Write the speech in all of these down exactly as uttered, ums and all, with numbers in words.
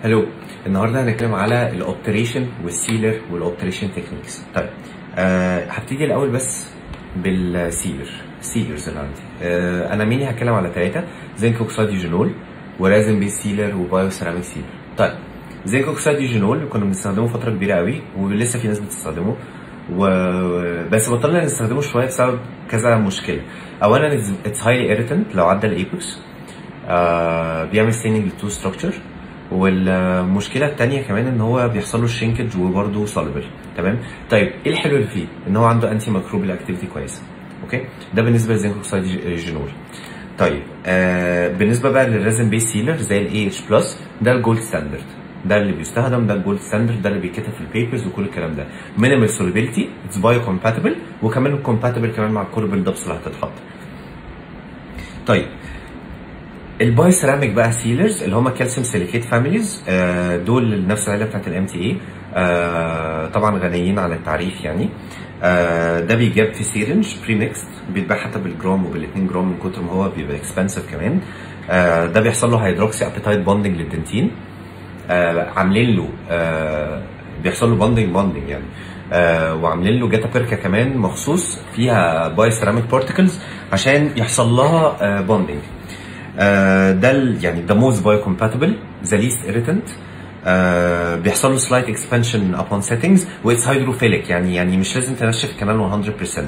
هلو. النهارده هنتكلم على الاوبتريشن والسيلر والاوبتريشن تكنيكس. طيب أه هبتدي الاول بس بالسيلر سيلرز اللي عندي. أه انا ميني هتكلم على ثلاثه: زنك اوكسيد يوجينول ورازن بيس سيلر وبايو سيراميك سيلر. طيب زنك اوكسيد يوجينول كنا بنستخدمه فتره كبيره قوي ولسه في ناس بتستخدمه، وبس بطلنا نستخدمه شويه بسبب كذا مشكله. اولا اتس هايلي ايريتنت لو عدى الايبكس، آه بيعمل ستيننج للتو ستراكشر، والمشكله الثانيه كمان ان هو بيحصل له شرينكج وبرده سوليبل. تمام. طيب ايه الحلو اللي فيه؟ ان هو عنده انتي ميكروبيال اكتيفيتي كويسه. اوكي، ده بالنسبه للزنك اوكسيد يوجينول. طيب آه بالنسبه بقى للرازن بيس سيلر زي الاي اتش بلس، ده الجولد ستاندرد، ده اللي بيستخدم، ده الجولد ستاندرد، ده اللي بيتكتب في البيبرز وكل الكلام ده. مينيمال سوليبيليتي، اتس بايو كومباتبل، وكمان كومباتبل كمان مع الكور بالدبس اللي هتتحط. طيب الباي سيراميك بقى سيلرز اللي هم كالسيوم سيليكيت فاميليز، آه دول نفس العيله بتاعت الام تي اي، آه طبعا غنيين عن التعريف يعني. آه ده بيتجاب في سيرنج بري ميكست، بيتباع حتى بالجرام وبال2 جرام من كتر ما هو بيبقى اكسبنسيف كمان. آه ده بيحصل له هيدروكسي ابيتايت بوندنج للدنتين، آه عاملين له آه بيحصل له بوندنج بوندنج يعني، آه وعاملين له جاتا بيركا كمان مخصوص فيها باي سيراميك بارتكلز عشان يحصل لها آه بوندنج. آه ده يعني ده موست بايو كومباتبل، ذا ليست ايريتنت، بيحصل له سلايت اكسبانشن ابون سيتنجز، واتس هيدروفيليك يعني يعني مش لازم تنشف الكنال مية بالمية.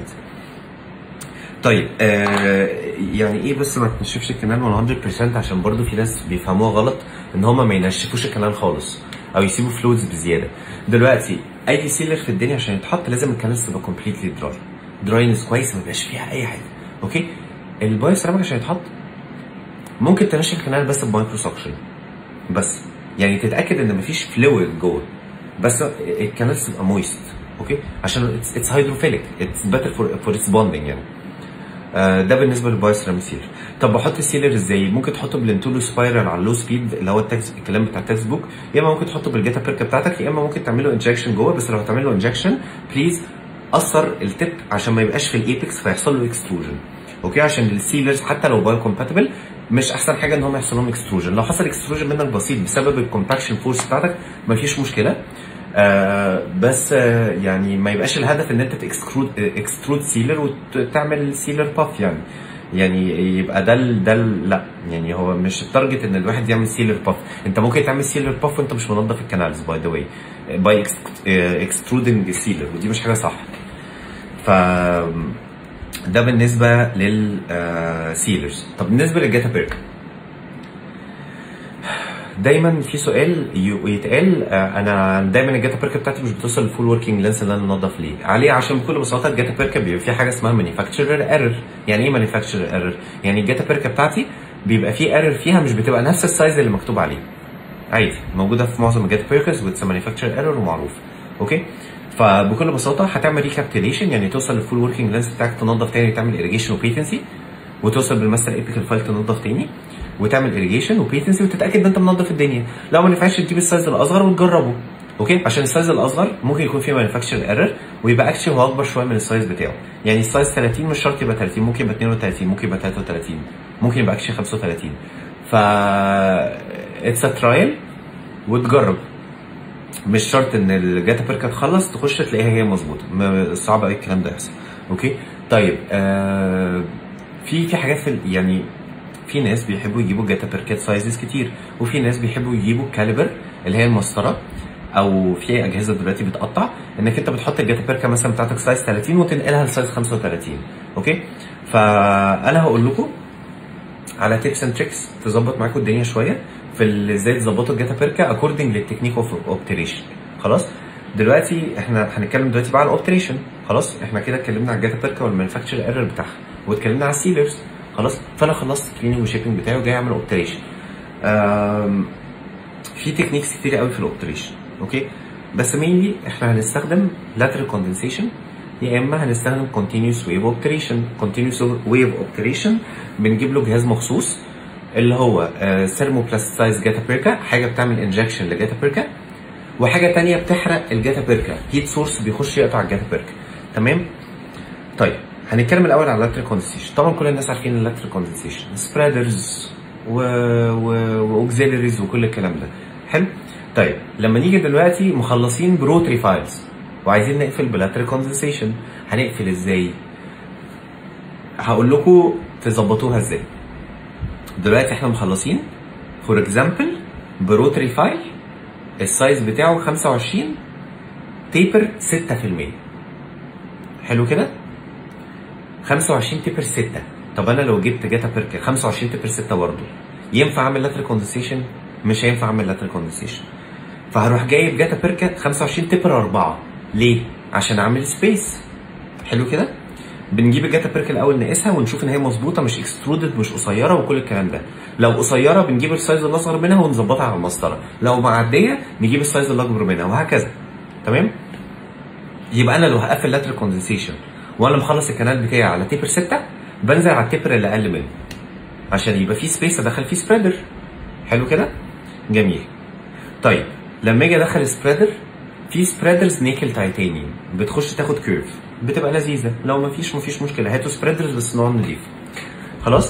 طيب آه يعني ايه بس ما تنشفش الكنال مية بالمية؟ عشان برضو في ناس بيفهموها غلط ان هم ما ينشفوش الكنال خالص او يسيبوا فلويدز بزياده. دلوقتي اي سيلر في الدنيا عشان يتحط لازم الكنال تبقى كومبليتلي دراي، دراينس كويس ما يبقاش فيها اي حاجه. اوكي، البايو سيراميك عشان يتحط ممكن تنشف الكنال بس بمايكرو سكشن بس، يعني تتاكد ان مفيش فلويد جوه، بس الكنال تبقى مويست. اوكي، عشان اتس هيدروفيليك، اتس بيتر فور فور اتس بوندنج يعني. آه ده بالنسبه للبايو سيراميك سيلر. طب بحط السيلر ازاي؟ ممكن تحطه بالانتولو سبايرال على اللو سبيد اللي هو التكس الكلام بتاع التكست بوك، يا اما ممكن تحطه بالجاتا بيركا بتاعتك، يا اما ممكن تعمل له انجكشن جوه. بس لو هتعمل له انجكشن بليز قصر التip عشان ما يبقاش في الايبكس فيحصل له اكستروجن. اوكي، عشان السيلرز حتى لو بايو كومباتبل مش احسن حاجه ان هم يحصل لهم اكستروجن. لو حصل اكستروجن منك بسيط بسبب الكومباكشن فورس بتاعتك مفيش مشكله، آه بس آه يعني ما يبقاش الهدف ان انت تكسترود اكسترود سيلر وتعمل سيلر باف يعني يعني يبقى ده ده لا، يعني هو مش التارجت ان الواحد يعمل سيلر باف. انت ممكن تعمل سيلر باف وانت مش منظف الكنالز باي ذا واي باي اكسترودنج السيلر، ودي مش حاجه صح. ف ده بالنسبه للسيلرز. طب بالنسبه للجاتا بيركا، دايما في سؤال يتقال، انا دايما الجاتا بيركا بتاعتي مش بتوصل للفول وركينج لينس اللي انا منضف ليه عليه، عشان بكل بساطه الجاتا بيركا بيبقى فيها حاجه اسمها مانيفاكتشرر ايرور. يعني ايه مانيفاكتشرر ايرور؟ يعني الجاتا بيركا بتاعتي بيبقى فيه ايرور فيها، مش بتبقى نفس السايز اللي مكتوب عليه. عادي موجوده في معظم الجاتا بيركاز واتس مانيفاكتشرر ايرور ومعروف. اوكي، فبكل بساطه هتعمل ريكابتيليشن، يعني توصل للفول وركينج لينس بتاعك، تنظف تاني، تعمل اريجيشن وبيتنسي، وتوصل بالماستر ايبيكال فايل تنظف تاني وتعمل اريجيشن وبيتنسي، وتتاكد ان انت منظف الدنيا. لو ما نفعش تجيب السايز الاصغر وتجربه. اوكي، عشان السايز الاصغر ممكن يكون فيه مانيفاكتشر ايرور ويبقى اكشن هو اكبر شويه من السايز بتاعه. يعني السايز ثلاثين مش شرط يبقى ثلاثين، ممكن يبقى اثنين وثلاثين، ممكن يبقى ثلاثة وثلاثين، ممكن يبقى اكشن خمسة وثلاثين. ف اتس ا ترايل وتجرب، مش شرط ان الجاتا بيركا تخلص تخش تلاقيها هي مظبوطه، صعب قوي الكلام ده يحصل. اوكي، طيب آه في في حاجات في يعني في ناس بيحبوا يجيبوا جاتا بيركات سايزز كتير، وفي ناس بيحبوا يجيبوا كاليبر اللي هي المسطره، او في اجهزه دلوقتي بتقطع انك انت بتحط الجاتا بيركا مثلا بتاعتك سايز ثلاثين وتنقلها لسايز خمسة وثلاثين. اوكي، فانا هقول لكم على تيبس اند تريكس تظبط معاكم الدنيا شويه في ازاي تظبطوا الجاتا بيركا اكوردنج للتكنيك اوف اوبتريشن. خلاص، دلوقتي احنا هنتكلم دلوقتي بقى على الاوبتريشن. خلاص، احنا كده اتكلمنا على الجاتا بيركا والمانيفاكتشر ايرور بتاعها، واتكلمنا على السيلرز. خلاص، فانا خلصت الكليننج والشيبنج بتاعي وجاي اعمل اوبتريشن. في تكنيكس كتير قوي في الاوبتريشن. اوكي، بس مينلي احنا هنستخدم lateral condensation، يا اما هنستخدم continuous wave operation. continuous wave operation بنجيب له جهاز مخصوص اللي هو ثيرموبلاستايز جاتا بيركا، حاجه بتعمل انجكشن لجاتا بيركا، وحاجه ثانيه بتحرق الجاتا بيركا، هيت سورس بيخش يقطع الجاتا بيركا. تمام. طيب هنتكلم الاول على اللاترال كوندنسيشن. طبعا كل الناس عارفين اللاترال كوندنسيشن، سبريدرز و واوكسيلريز وكل الكلام ده. حلو. طيب لما نيجي دلوقتي مخلصين بروتري فايلز وعايزين نقفل بلاترال كوندنسيشن، هنقفل ازاي؟ هقول لكم تظبطوها ازاي. دلوقتي احنا مخلصين فور اكزامبل بروتري فايل السايز بتاعه خمسة وعشرين تيبر ستة في المية. حلو كده؟ خمسة وعشرين تيبر ستة. طب انا لو جبت جاتا بيركا خمسة وعشرين تيبر ستة برضه ينفع اعمل لاترال كوندنسيشن؟ مش هينفع اعمل لاترال كوندنسيشن. فهروح جايب جاتا بيركا خمسة وعشرين تيبر أربعة. ليه؟ عشان اعمل سبيس. حلو كده؟ بنجيب الجاتا بيركا الاول نقيسها ونشوف ان هي مظبوطه، مش اكسترودد، مش قصيره وكل الكلام ده. لو قصيره بنجيب السايز الاصغر منها ونظبطها على المسطره، لو معديه نجيب السايز الاكبر منها وهكذا. تمام؟ يبقى انا لو هقفل لاترال كوندنسيشن وانا مخلص الكنال بتاعي على تيبر ستة، بنزل على التيبر اللي اقل منه عشان يبقى في سبيس ادخل فيه سبريدر. حلو كده؟ جميل. طيب لما اجي ادخل سبريدر، في سبريدرز نيكل تايتانيوم بتخش تاخد كيرف، بتبقى لذيذه. لو مفيش مفيش مشكله، هاتوا سبريدرز بس نوع نضيف. خلاص؟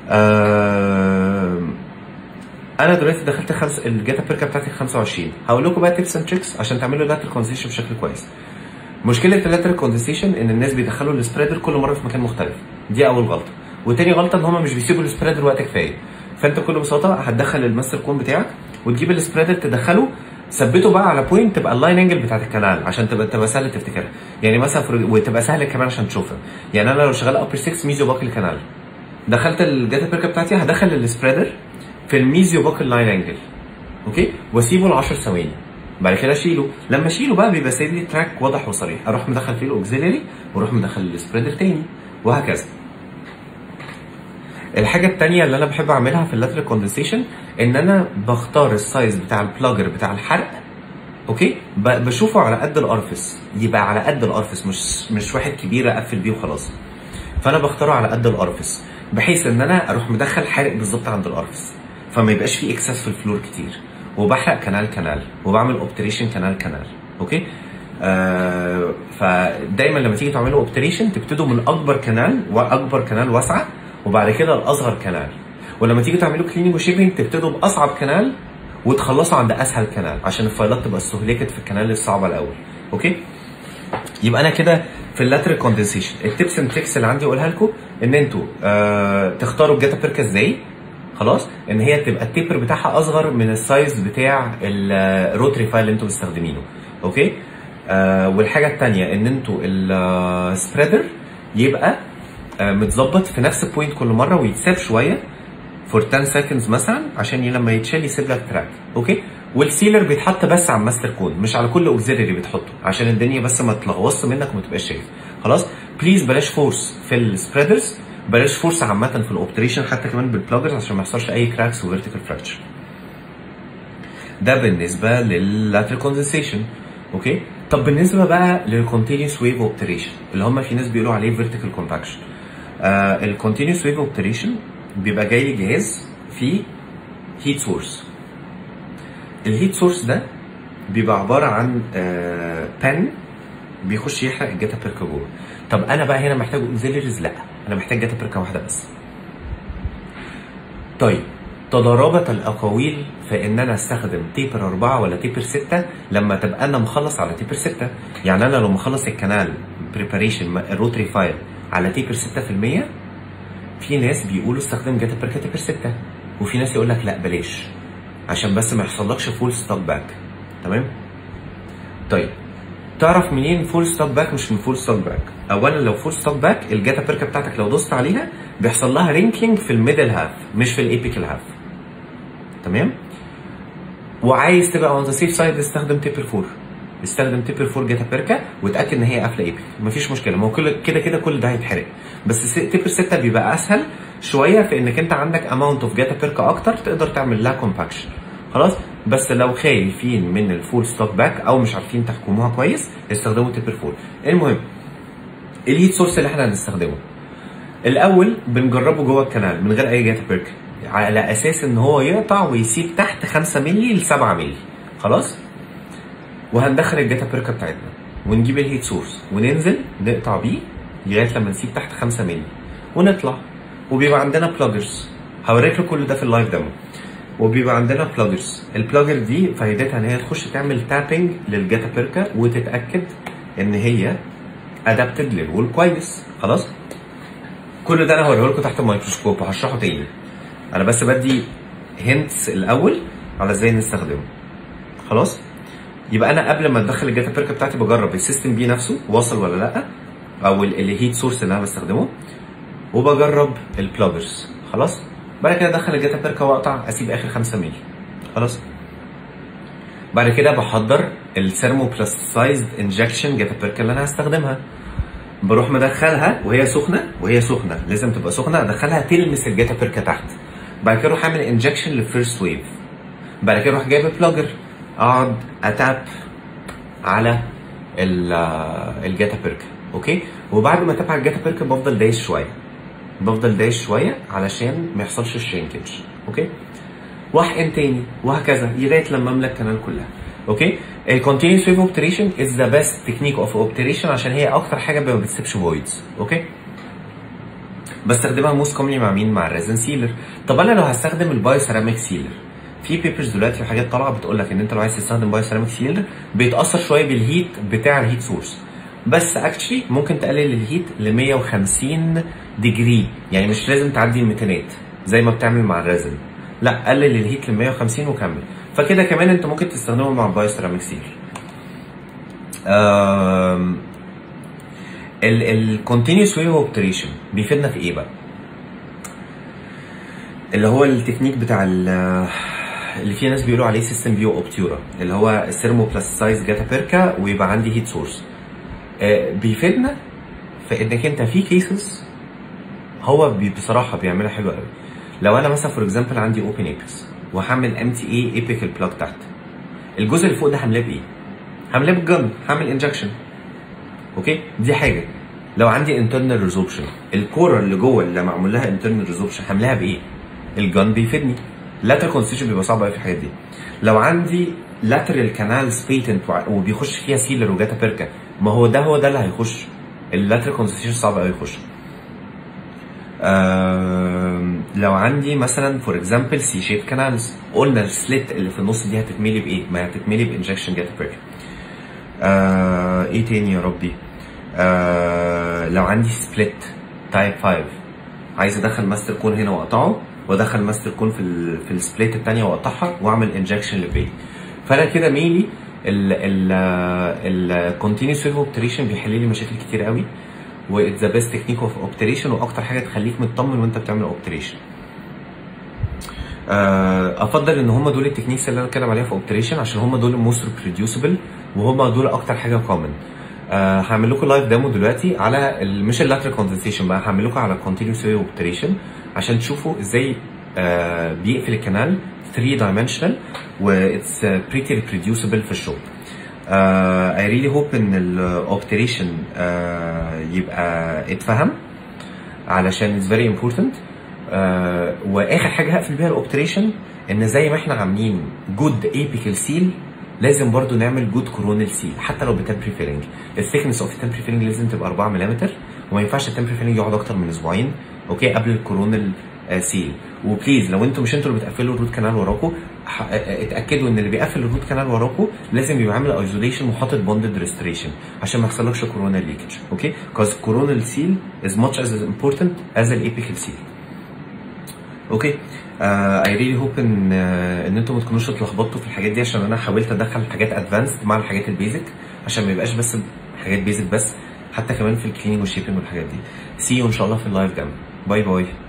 آه انا دلوقتي دخلت خمس الجاتا بيركا بتاعتي خمسة وعشرين. هقول لكم بقى تيبس اند تريكس عشان تعملوا لاترال كوندنسيشن بشكل كويس. مشكله اللاترال كوندنسيشن ان الناس بيدخلوا السبريدر كل مره في مكان مختلف، دي اول غلطه. وتاني غلطه ان هم مش بيسيبوا السبريدر وقت كفايه. فانت بكل بساطه هتدخل الماستر كون بتاعك وتجيب السبريدر تدخله، ثبته بقى على بوينت تبقى اللاين انجل بتاعت الكنال عشان تبقى تبقى سهل تفتكرها. يعني مثلا وتبقى سهله كمان عشان تشوفها. يعني انا لو شغال ابر ستة ميزيو باكل كنال، دخلت الجاتا بيركا بتاعتي هدخل السبريدر في الميزيو باكل لاين انجل، اوكي، واسيبه ل عشر ثواني. بعد كده اشيله. لما اشيله بقى بيبقى سايب لي تراك واضح وصريح، اروح مدخل فيه الاوكسيلري واروح مدخل السبريدر تاني وهكذا. الحاجه الثانيه اللي انا بحب اعملها في اللاترال كوندنسيشن ان انا بختار السايز بتاع البلاجر بتاع الحرق، اوكي، بشوفه على قد الارفس، يبقى على قد الارفس، مش مش واحد كبير اقفل بيه وخلاص. فانا بختاره على قد الارفس بحيث ان انا اروح مدخل حارق بالظبط عند الارفس، فما يبقاش فيه اكسس في الفلور كتير، وبحرق كنال كنال وبعمل اوبتريشن كنال كنال، اوكي. آه فدايما لما تيجي تعملوا اوبتريشن تبتدوا من اكبر كنال واكبر كنال واسعه وبعد كده الاصغر كنال، ولما تيجي تعملوا كليننج وشيبنج تبتدوا باصعب كنال وتخلصوا عند اسهل كنال عشان الفايلات تبقى استهلكت في الكنال الصعبه الاول، اوكي. يبقى انا كده في اللاترال كوندنسيشن التيبس اند تريكس اللي عندي اقولها لكم ان انتوا آه تختاروا الجاتا بيركا ازاي، خلاص، ان هي تبقى التيبر بتاعها اصغر من السايز بتاع الروتري فايل اللي انتوا مستخدمينه، اوكي. آه والحاجه الثانيه ان انتوا السبريدر يبقى آه متظبط في نفس البوينت كل مره ويتساب شويه فور عشرة سكندز مثلا عشان لما يتشال يسيب لك تراك، اوكي. والسيلر بيتحط بس على الماستر كود مش على كل اوكسيلري بتحطه عشان الدنيا بس ما تلغوصش منك وما تبقاش شايف، خلاص. بليز بلاش فورس في السبريدرز، بلاش فورس عامه في الاوبتريشن حتى كمان بالبلاجرز عشان ما يحصلش اي كراكس وفيرتيكال فراكتشر. ده بالنسبه لللاترال كوندنسيشن، اوكي. طب بالنسبه بقى للكونتينيوس ويف اوبتريشن اللي هم في ناس بيقولوا عليه فيرتيكال كومباكشن. آه الكونتينيوس ويف اوبتريشن بيبقى جاي لي جهاز فيه هيت سورس. الهيت سورس ده بيبقى عباره عن آه بان بيخش يحرق الجاتا بيركا جوه. طب انا بقى هنا محتاج اوكسيلريز؟ لا، انا محتاج جاتا بيركا واحده بس. طيب تضاربت الاقاويل في ان انا استخدم تيبر أربعة ولا تيبر ستة لما تبقى انا مخلص على تيبر ستة. يعني انا لو مخلص الكنال بريباريشن الروتري فايل على تيبر ستة في المية، في ناس بيقولوا استخدم جاتا بيركا تيبر ستة، وفي ناس يقول لك لا بلاش عشان بس ما يحصلكش فول ستوب باك، تمام؟ طيب تعرف منين فول ستوب باك مش من فول ستوب باك؟ اولا لو فول ستوب باك الجاتا بيركا بتاعتك لو دوست عليها بيحصل لها رينكينج في الميدل هاف مش في الايبيكال هاف، تمام؟ وعايز تبقى اون ذا سيف سايد استخدم تيبر أربعة، استخدم تيبر أربعة جاتا بيركا وتاكد ان هي قافله ايبيك، مفيش مشكله، ما هو كده كده كل ده هيتحرق. بس تيبر ستة بيبقى اسهل شويه في انك انت عندك اماونت اوف جاتا بيركا اكتر تقدر تعمل لها كومباكشن، خلاص. بس لو خايفين من الفول ستوب باك او مش عارفين تحكموها كويس استخدموا تيبر أربعة. المهم الهيت سورس اللي احنا هنستخدمه الاول بنجربه جوه الكنال من غير اي جاتا بيركا على اساس ان هو يقطع ويسيب تحت خمسة مللي ل سبعة مللي، خلاص. وهندخل الجاتا بيركا بتاعتنا ونجيب الهيت سورس وننزل نقطع بيه لغايه لما نسيب تحت خمسة مللي ونطلع، وبيبقى عندنا بلاجرز هوريك له كل ده في اللايف ديمو. وبيبقى عندنا بلاجرز. البلاجر دي فايدتها ان هي تخش تعمل تابنج للجاتا بيركا وتتاكد ان هي ادابتد للوول كويس. خلاص كل ده انا هوريه لكم تحت الميكروسكوب وهشرحه تاني، انا بس بدي هنتس الاول على ازاي نستخدمه. خلاص يبقى انا قبل ما ادخل الجاتا بيركا بتاعتي بجرب السيستم بي نفسه واصل ولا لا، او الهيت سورس اللي انا بستخدمه، وبجرب البلاجرز. خلاص بعد كده ادخل الجاتا بيركا واقطع، اسيب اخر خمسة مللي. خلاص بعد كده بحضر الثيرمو بلاستيسايزد انجكشن جاتا بيركا اللي انا هستخدمها، بروح مدخلها وهي سخنه، وهي سخنه لازم تبقى سخنه، ادخلها تلمس الجاتا بيركا تحت. بعد كده اروح اعمل انجكشن للفيرست ويف. بعد كده اروح جايب بلاجر اقعد اتاب على الجاتا بيركا. اوكي وبعد ما اتاب على الجاتا بيركا بفضل دايس شويه، بفضل دايس شويه علشان ما يحصلش الشرينكج. اوكي واحقن تاني وهكذا لغايه لما املى الكنال كلها. اوكي الكونتينيوس ويف اوبتريشن از ذا بيست تكنيك اوف اوبتريشن عشان هي اكتر حاجه ما بتسيبش فويدز. اوكي بستخدمها موست كومنلي مع مين؟ مع الريزن سيلر. طب انا لو هستخدم البايو سيراميك سيلر، في بيبرز دلوقتي وحاجات طالعه بتقول لك ان انت لو عايز تستخدم بايو سيراميك سيلر بيتاثر شويه بالهيت بتاع الهيت سورس، بس اكشلي ممكن تقلل الهيت ل مية وخمسين ديجري، يعني مش لازم تعدي ال ميتينات زي ما بتعمل مع الريزن، لا قلل الهيت ل مية وخمسين وكمل. فكده كمان انت ممكن تستخدمه مع البايو سيراميك سيلر. الكونتينيوس ويف اوبتريشن بيفيدنا في ايه بقى؟ اللي هو التكنيك بتاع اللي في ناس بيقولوا عليه سيستم بيو اوبتيورا، اللي هو الثيرمو بلاستيسايز جاتا بيركا ويبقى عندي هيت سورس. بيفيدنا في انك انت في كيسز هو بصراحه بيعملها حلو قوي. لو انا مثلا فور اكزامبل عندي اوبن ايبكس وهعمل ام تي اي ايبيكال بلاج تحت، الجزء اللي فوق ده هملاه بايه؟ هملاه بالجن، هعمل انجكشن. اوكي دي حاجه. لو عندي انترنال ريزوربشن، الكوره اللي جوه اللي معمول لها انترنال ريزوربشن هملاها بايه؟ الجن بيفيدني. لاترال كونستيشن بيبقى صعب قوي في الحاجات دي. لو عندي لاترال كانالز بيتنت وبيخش فيها سيلر وجاتا بيركا، ما هو ده هو ده اللي هيخش. اللاترال كونستيشن صعب قوي يخش. آه لو عندي مثلا فور اكزامبل سي شيب كانالز، قلنا السليت اللي في النص دي هتتملي بايه؟ ما هتتملي بانجكشن جاتا بيركا. آه ايه تاني يا ربي؟ آه لو عندي سبليت تايب خمسة، عايز ادخل ماستر كون هنا واقطعه، وادخل ماستر كون في ال في السبليت الثانيه واقطعها واعمل انجكشن لبي. فانا كده ميلي الكونتينيوس ويف اوبتريشن بيحل لي مشاكل كتير قوي، واتس ذا بيست تكنيك اوف اوبتريشن، واكتر حاجه تخليك مطمن وانت بتعمل اوبتريشن. افضل ان هم دول التكنيكس اللي انا بتكلم عليها في اوبتريشن عشان هم دول الموست ريبروديوسبل وهم دول اكتر حاجه كومن. أه هعمل لكم لايف ديمو دلوقتي على مش اللاترال كوندنسيشن بقى، هعمل لكم على الكونتينيوس ويف اوبتريشن عشان تشوفوا ازاي أه بيقفل الكنال ثري دايمنشنال واتس بريتي ريبروديوسبل في الشغل. اي ريلي هوب ان الاوبتريشن أه يبقى اتفهم علشان اتس فيري امبورتنت. واخر حاجه هقفل بيها الاوبتريشن ان زي ما احنا عاملين جود ايبيكال سيل لازم برضو نعمل جود كورونال سيل حتى لو بتمبري فيلنج. الثيكنس اوف التمبري فيلنج لازم تبقى أربعة ملم، وما ينفعش التمبري فيلنج يقعد اكتر من اسبوعين اوكي قبل الكورونال سيل. وبليز لو انتم مش انتوا اللي بتقفلوا الروت كانال وراكم، اتاكدوا ان اللي بيقفل الروت كانال وراكم لازم يبقى عامل ايزوليشن وحاطط بوندد ريستريشن عشان ما يحصلكش كورونال ليكج. اوكي كوز كورونال سيل از ماتش از امبورتنت از الايبيكال سيل. اوكي اي ريلي هوب ان uh, ان انتم ما تكونوش اتلخبطتوا في الحاجات دي، عشان انا حاولت ادخل حاجات ادفانسد مع الحاجات البيزك عشان ما يبقاش بس حاجات بيزك بس، حتى كمان في الكليننج والشيبنج والحاجات دي. سي يو ان شاء الله في اللايف جام. باي باي.